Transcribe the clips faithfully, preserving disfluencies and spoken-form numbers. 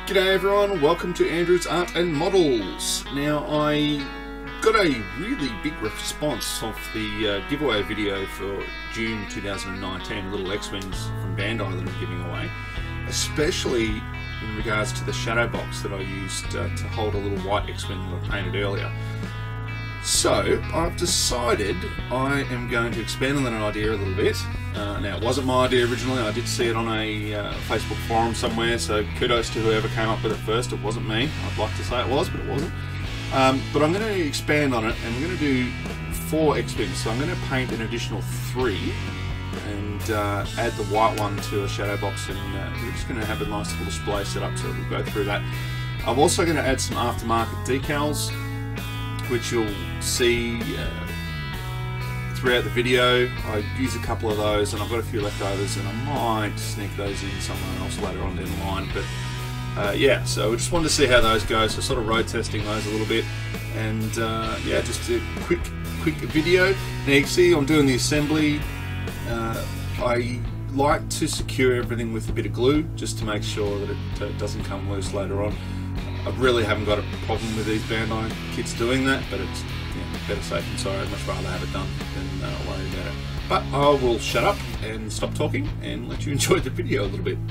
G'day everyone, welcome to Andrew's Art and Models. Now I got a really big response off the uh, giveaway video for June two thousand nineteen, little X-Wings from Bandai that I'm giving away, especially in regards to the shadow box that I used uh, to hold a little white X-Wing that I painted earlier. So I've decided I am going to expand on that idea a little bit. Uh, now it wasn't my idea originally, I did see it on a uh, Facebook forum somewhere, so kudos to whoever came up with it first. It wasn't me. I'd like to say it was, but it wasn't. Um, but I'm going to expand on it and I'm going to do four X-Wings. So I'm going to paint an additional three and uh, add the white one to a shadow box, and uh, we're just going to have a nice little display set up, so we'll go through that. I'm also going to add some aftermarket decals, which you'll see uh, throughout the video. I use a couple of those and I've got a few leftovers, and I might sneak those in somewhere else later on down the line. But uh, yeah, so we just wanted to see how those go, so sort of road testing those a little bit, and uh, yeah, just a quick quick video. Now you can see I'm doing the assembly. uh, I like to secure everything with a bit of glue just to make sure that it uh, doesn't come loose later on. I really haven't got a problem with these Bandai kits doing that, but it's yeah, better safe than sorry. I'd much rather have it done than uh, worry about it. But I will shut up and stop talking and let you enjoy the video a little bit.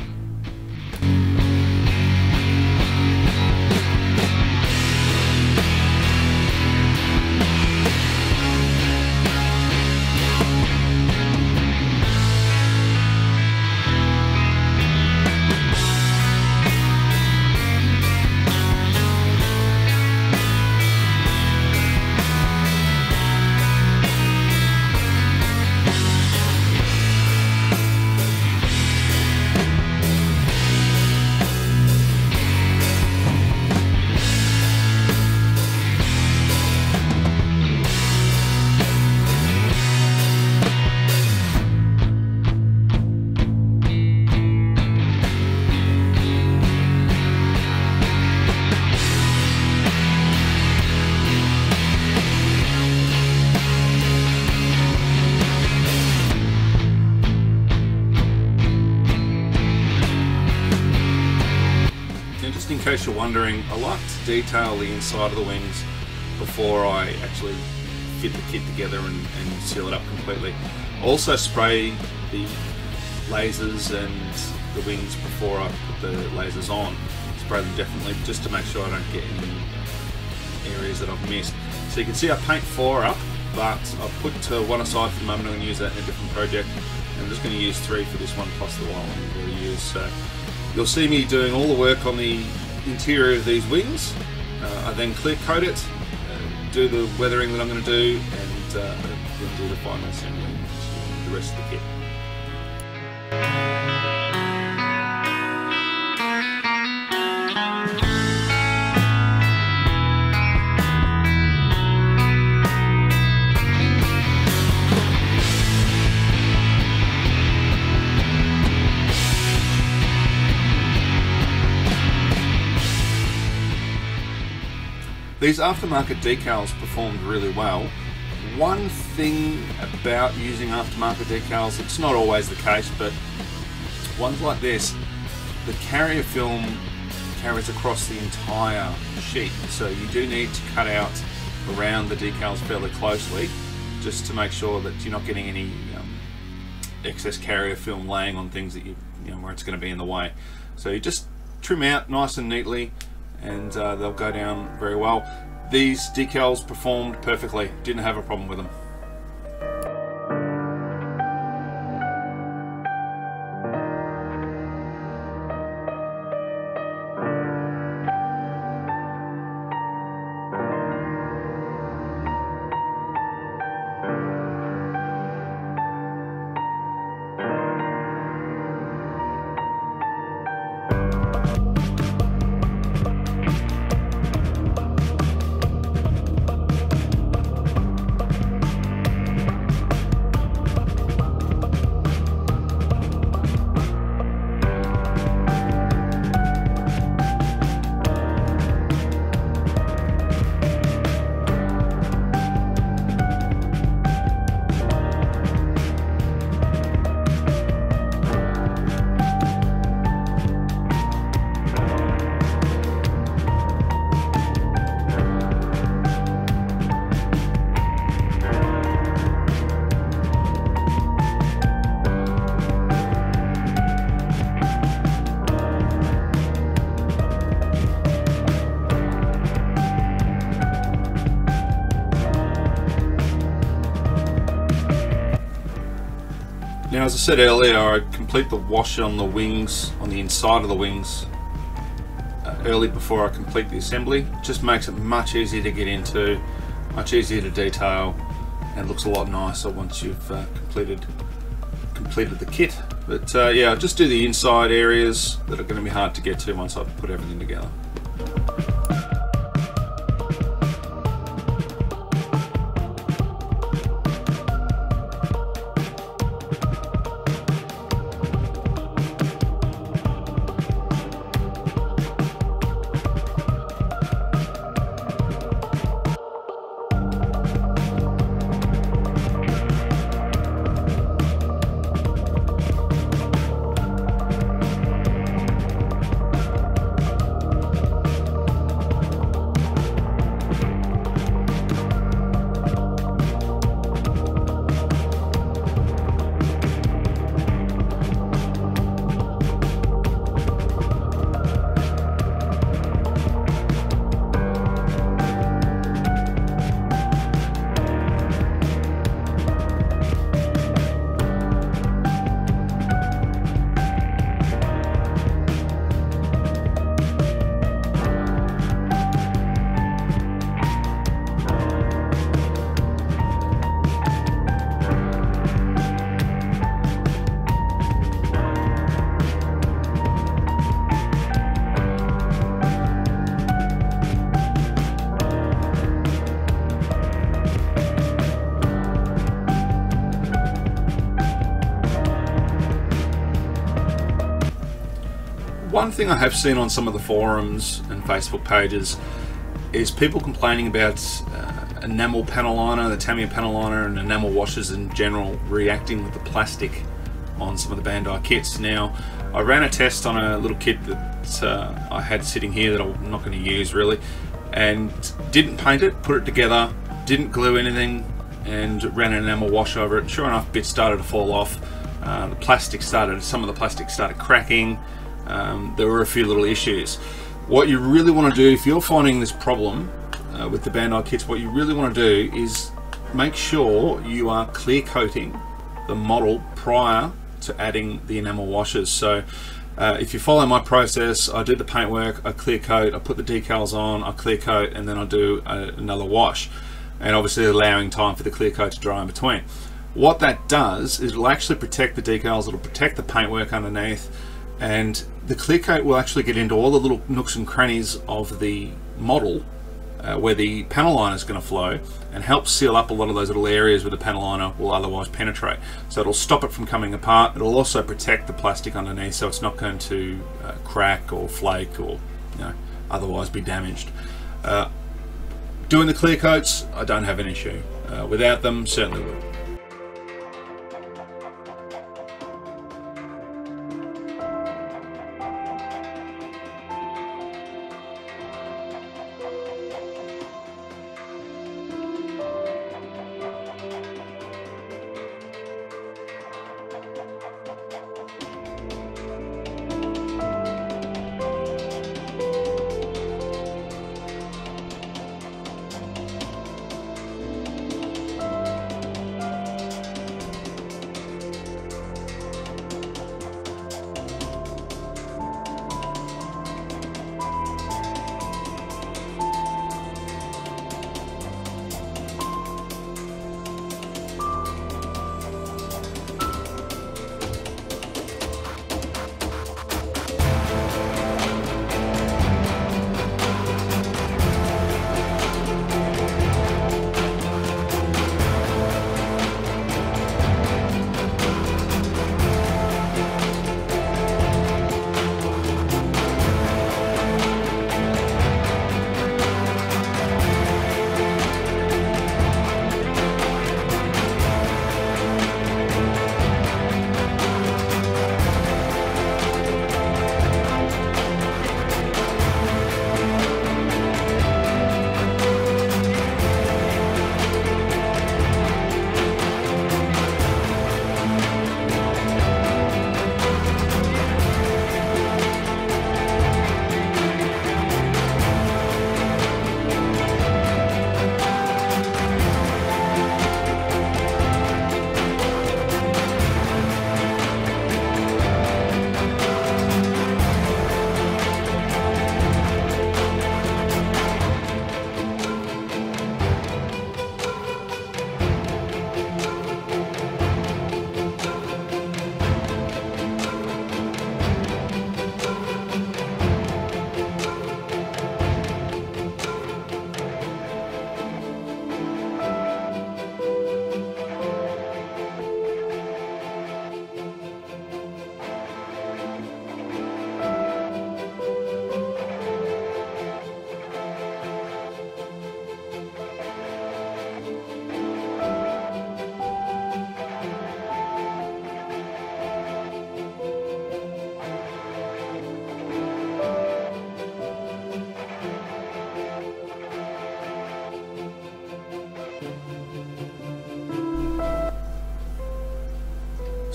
In case you're wondering, I like to detail the inside of the wings before I actually fit the kit together and, and seal it up completely. I also spray the lasers and the wings before I put the lasers on. Spray them definitely just to make sure I don't get any areas that I've missed. So you can see I paint four up, but I've put uh, one aside for the moment. I'm going to use that in a different project. I'm just going to use three for this one plus the one I'm going to use. So you'll see me doing all the work on the interior of these wings. Uh, I then clear coat it, uh, do the weathering that I'm going to do, and uh, then do the final assembly and the rest of the kit. These aftermarket decals performed really well. One thing about using aftermarket decals, it's not always the case, but ones like this, the carrier film carries across the entire sheet, so you do need to cut out around the decals fairly closely just to make sure that you're not getting any um, excess carrier film laying on things that you, you know, where it's going to be in the way. So you just trim out nice and neatly, and uh, they'll go down very well. These decals performed perfectly, didn't have a problem with them. Now, as I said earlier, I complete the wash on the wings, on the inside of the wings, uh, early before I complete the assembly. It just makes it much easier to get into, much easier to detail, and looks a lot nicer once you've uh, completed completed the kit. But uh, yeah, I'll just do the inside areas that are going to be hard to get to once I've put everything together. One thing I have seen on some of the forums and Facebook pages is people complaining about uh, enamel panel liner, the Tamiya panel liner, and enamel washers in general reacting with the plastic on some of the Bandai kits. Now, I ran a test on a little kit that uh, I had sitting here that I'm not going to use really, and didn't paint it, put it together, didn't glue anything, and ran an enamel wash over it. Sure enough, bits started to fall off. Uh, the plastic started, some of the plastic started cracking. Um, there were a few little issues. What you really want to do, if you're finding this problem uh, with the Bandai kits, what you really want to do is make sure you are clear coating the model prior to adding the enamel washers. So uh, if you follow my process, I do the paintwork, I clear coat, I put the decals on, I clear coat, and then I do a, another wash, and obviously allowing time for the clear coat to dry in between. What that does is it'll actually protect the decals, it'll protect the paintwork underneath, and the clear coat will actually get into all the little nooks and crannies of the model uh, where the panel liner is going to flow, and help seal up a lot of those little areas where the panel liner will otherwise penetrate. So it'll stop it from coming apart. It'll also protect the plastic underneath, so it's not going to uh, crack or flake or you know otherwise be damaged. Uh, doing the clear coats, I don't have an issue. Uh, without them, certainly would.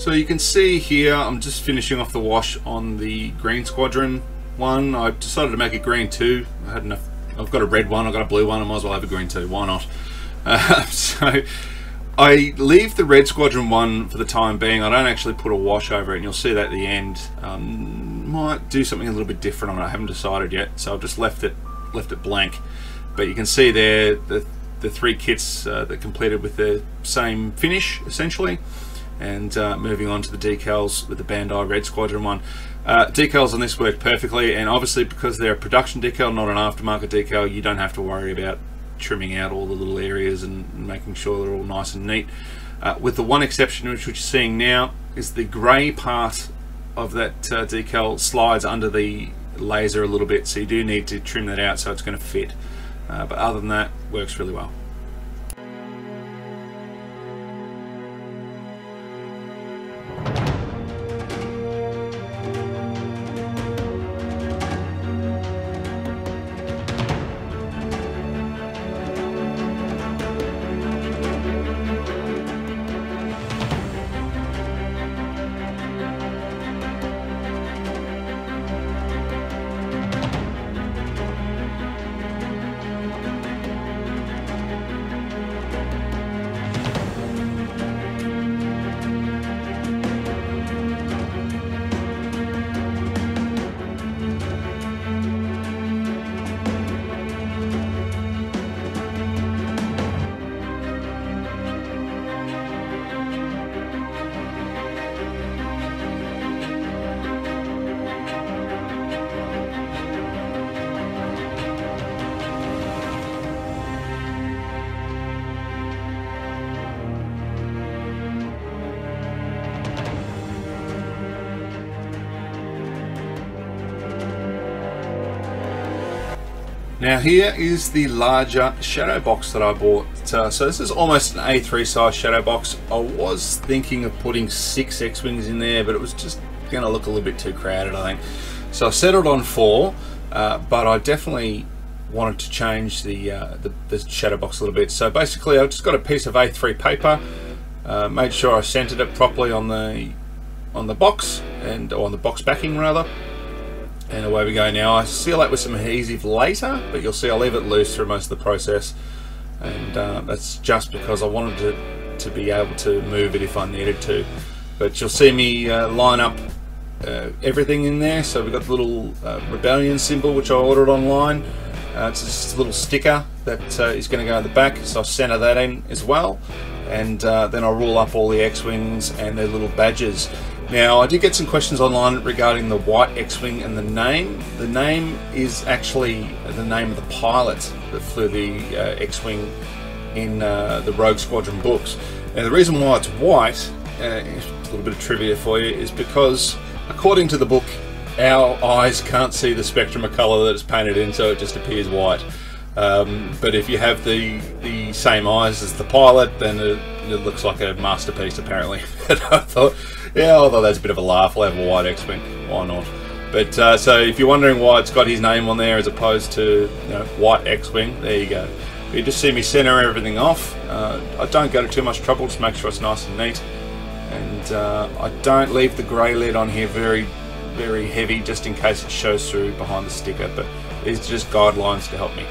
So you can see here, I'm just finishing off the wash on the Green Squadron one. I decided to make it green too. I had enough. I've got a red one, I've got a blue one, I might as well have a green too. Why not? Uh, so I leave the Red Squadron one for the time being. I don't actually put a wash over it, and you'll see that at the end. Um, might do something a little bit different on it. I haven't decided yet, so I've just left it left it blank. But you can see there the the three kits uh, that completed with the same finish essentially. And uh, moving on to the decals with the Bandai Red Squadron one. Uh, decals on this work perfectly, and obviously because they're a production decal, not an aftermarket decal, you don't have to worry about trimming out all the little areas and making sure they're all nice and neat. Uh, with the one exception, which you're seeing now, is the grey part of that uh, decal slides under the laser a little bit, so you do need to trim that out so it's going to fit. Uh, but other than that, works really well. Now here is the larger shadow box that I bought. Uh, so this is almost an A three size shadow box. I was thinking of putting six X-Wings in there, but it was just going to look a little bit too crowded, I think. So I settled on four, uh, but I definitely wanted to change the, uh, the, the shadow box a little bit. So basically I just got a piece of A three paper, uh, made sure I centered it properly on the, on the box, and or on the box backing rather. And away we go now. I seal that with some adhesive later, but you'll see I'll leave it loose through most of the process. And uh, that's just because I wanted to, to be able to move it if I needed to. But you'll see me uh, line up uh, everything in there. So we've got the little uh, Rebellion symbol, which I ordered online. Uh, it's just a little sticker that uh, is going to go in the back, so I'll center that in as well. And uh, then I'll roll up all the X-Wings and their little badges. Now, I did get some questions online regarding the white X-Wing and the name. The name is actually the name of the pilot that flew the uh, X-Wing in uh, the Rogue Squadron books. Now, the reason why it's white, uh, a little bit of trivia for you, is because according to the book, our eyes can't see the spectrum of colour that it's painted in, so it just appears white. Um, but if you have the the same eyes as the pilot, then it, it looks like a masterpiece apparently. But I thought, yeah, although that's a bit of a laugh, we'll have a white X-Wing, why not? But uh, so if you're wondering why it's got his name on there as opposed to, you know, white X-Wing, there you go. But you just see me center everything off. Uh, I don't go to too much trouble to make sure it's nice and neat. And uh, I don't leave the grey lid on here very, very heavy, just in case it shows through behind the sticker. But these are just guidelines to help me.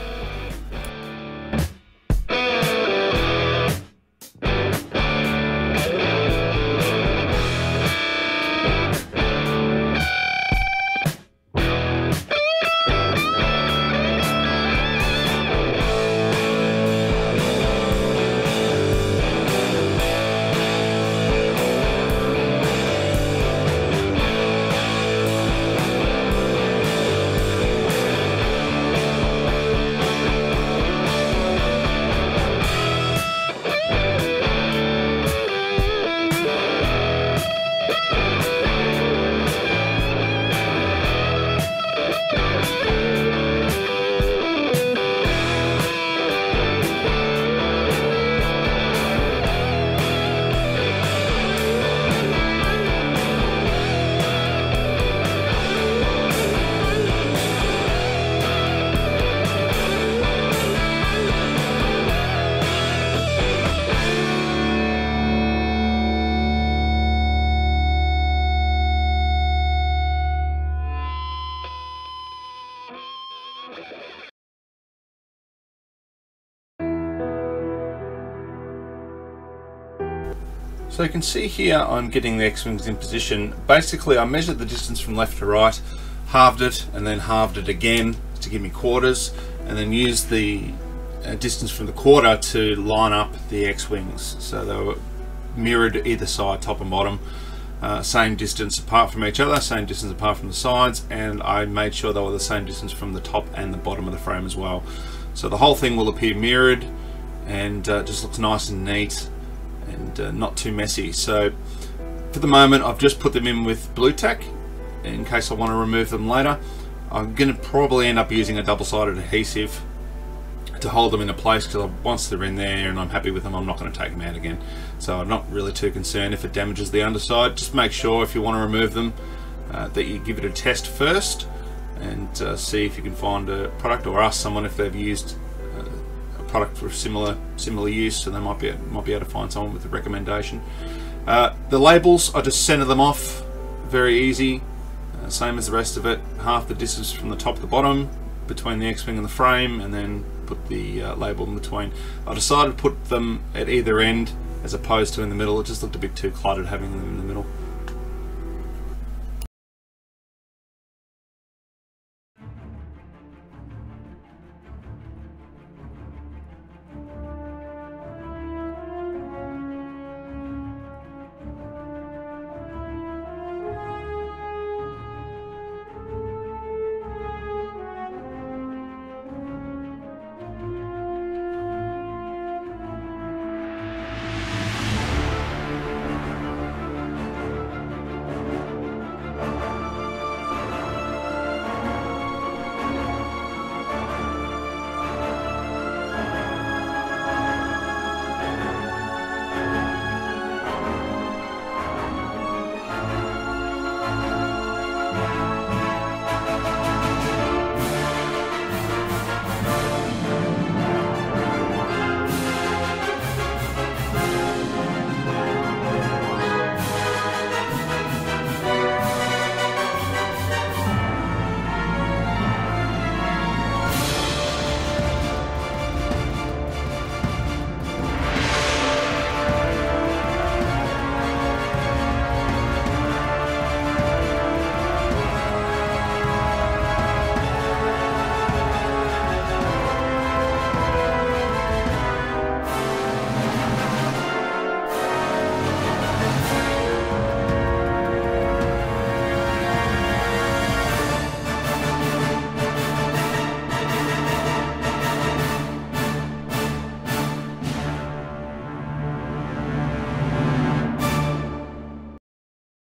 So you can see here I'm getting the X-Wings in position. Basically I measured the distance from left to right, halved it, and then halved it again to give me quarters, and then used the uh, distance from the quarter to line up the X-Wings. So they were mirrored either side, top and bottom, uh, same distance apart from each other, same distance apart from the sides, and I made sure they were the same distance from the top and the bottom of the frame as well. So the whole thing will appear mirrored, and uh, just looks nice and neat, and uh, not too messy. So for the moment I've just put them in with blue tack in case I want to remove them later. I'm going to probably end up using a double-sided adhesive to hold them into place, because once they're in there and I'm happy with them, I'm not going to take them out again. So I'm not really too concerned if it damages the underside. Just make sure if you want to remove them uh, that you give it a test first, and uh, see if you can find a product, or ask someone if they've used product for similar similar use, so they might be might be able to find someone with a recommendation. Uh, the labels, I just center them off, very easy, uh, same as the rest of it. Half the distance from the top to the bottom between the X-Wing and the frame, and then put the uh, label in between. I decided to put them at either end as opposed to in the middle. It just looked a bit too cluttered having them in the middle.